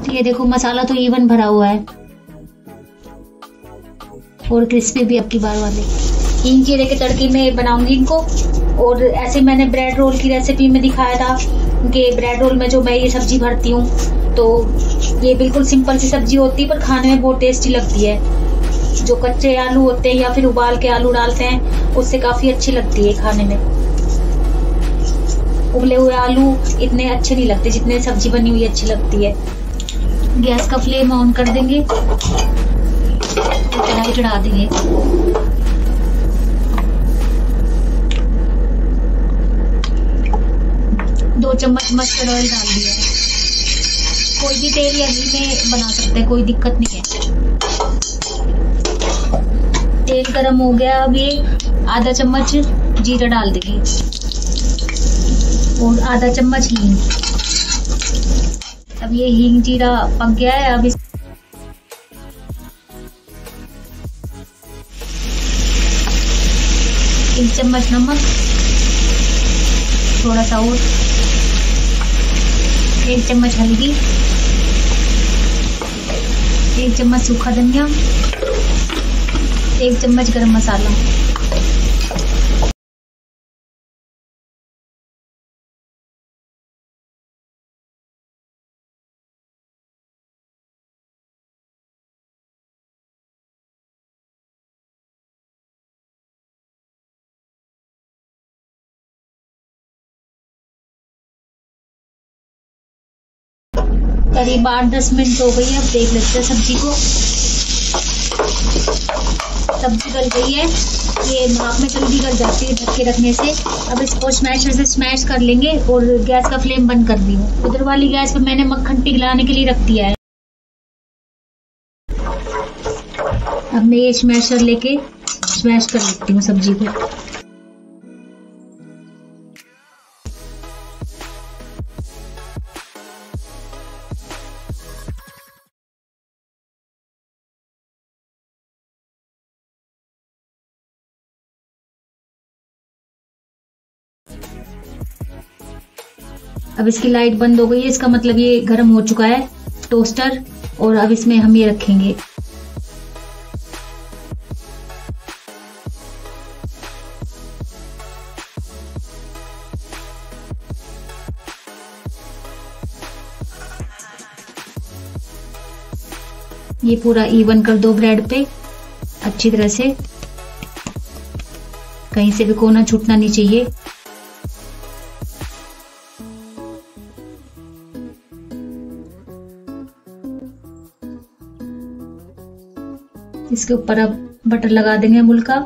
ये देखो मसाला तो इवन भरा हुआ है और क्रिस्पी भी अब की बार वाले। हींग जीरे के तड़के में बनाऊंगी इनको। और ऐसे मैंने ब्रेड रोल की रेसिपी में दिखाया था कि ब्रेड रोल में जो मैं ये सब्जी भरती हूँ, तो ये बिल्कुल सिंपल सी सब्जी होती है पर खाने में बहुत टेस्टी लगती है। जो कच्चे आलू होते हैं या फिर उबाल के आलू डालते हैं उससे काफी अच्छी लगती है खाने में। उबले हुए आलू इतने अच्छे नहीं लगते जितने सब्जी बनी हुई अच्छी लगती है। गैस का फ्लेम ऑन कर देंगे, कढ़ाई चढ़ा देंगे। दो चम्मच मस्टर्ड ऑयल डाल दिया है। कोई भी तेल या घी में बना सकते हैं, कोई दिक्कत नहीं है। तेल गरम हो गया, अब ये आधा चम्मच जीरा डाल देंगे और आधा चम्मच हींग। अब ये हींग जीरा पक गया है। अब 1 चम्मच नमक, थोड़ा सा और 1 चम्मच हल्दी, 1 चम्मच सूखा धनिया, 1 चम्मच गरम मसाला। करीब 8-10 मिनट हो गई है। अब देख लेते हैं सब्जी को। सब्जी गल गई है, ये भाप में जल्दी गल जाती है ढक के रखने से। अब इसको स्मैशर से स्मैश कर लेंगे और गैस का फ्लेम बंद कर दी हूँ। उधर वाली गैस पे मैंने मक्खन पिघलाने के लिए रख दिया है। अब मैं ये स्मैशर लेके स्मैश कर लेती हूँ सब्जी को। अब इसकी लाइट बंद हो गई है, इसका मतलब ये गर्म हो चुका है टोस्टर। और अब इसमें हम ये रखेंगे। ये पूरा इवन कर दो ब्रेड पे अच्छी तरह से, कहीं से भी कोना छूटना नहीं चाहिए। इसके ऊपर अब बटर लगा देंगे अमूल का।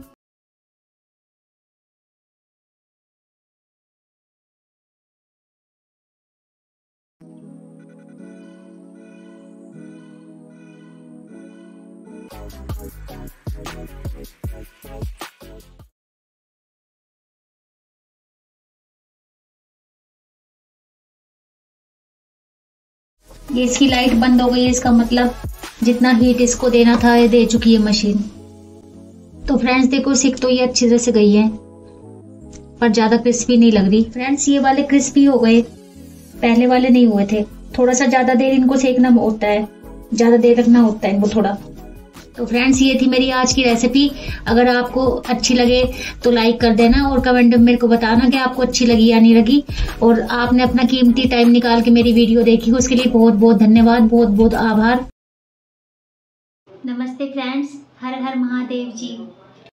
ये इसकी लाइट बंद हो गई है, इसका मतलब जितना हीट इसको देना था ये दे चुकी है मशीन। तो फ्रेंड्स देखो सिक तो ये अच्छी तरह से गई है पर ज्यादा क्रिस्पी नहीं लग रही। फ्रेंड्स ये वाले क्रिस्पी हो गए, पहले वाले नहीं हुए थे। थोड़ा सा ज्यादा देर इनको सेकना होता है, ज्यादा देर रखना होता है इनको थोड़ा। तो फ्रेंड्स ये थी मेरी आज की रेसिपी। अगर आपको अच्छी लगे तो लाइक कर देना और कमेंट में मेरे को बताना कि आपको अच्छी लगी या नहीं लगी। और आपने अपना कीमती टाइम निकाल के मेरी वीडियो देखी, उसके लिए बहुत बहुत धन्यवाद, बहुत बहुत आभार। नमस्ते फ्रेंड्स, हर हर महादेव जी।